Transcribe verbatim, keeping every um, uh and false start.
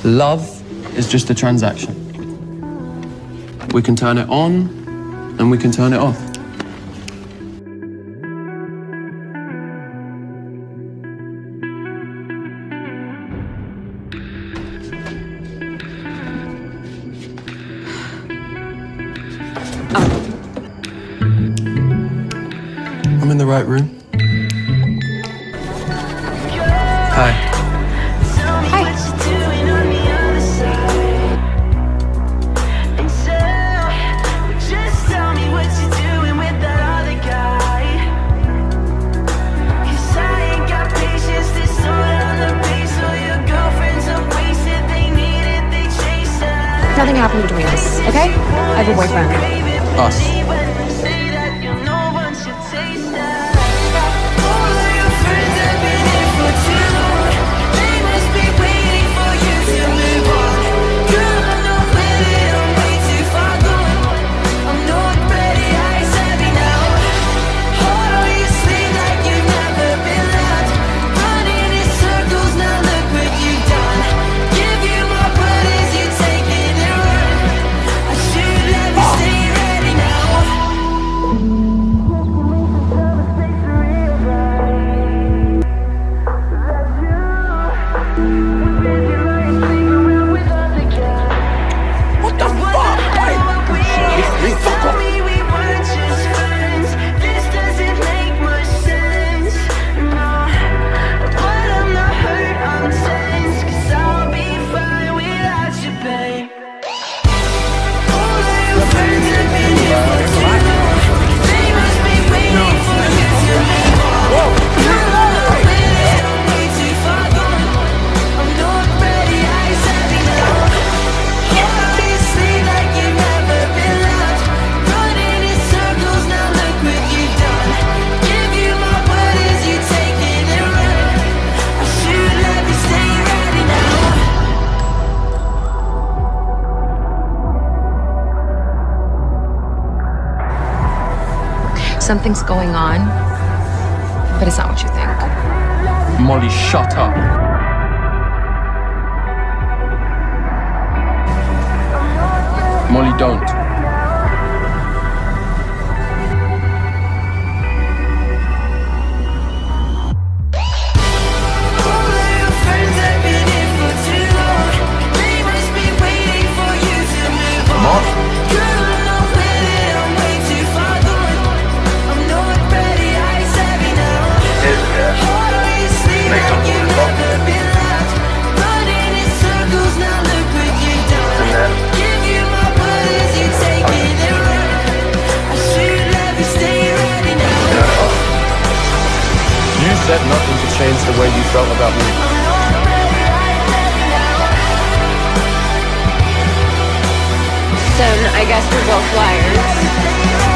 Love is just a transaction. We can turn it on, and we can turn it off. I'm in the right room. Hi. Hi. Nothing happened between us, okay? I have a boyfriend. Us. Something's going on, but it's not what you think. Molly, shut up. Molly, don't. You said nothing to change the way you felt about me. So I guess we're both liars.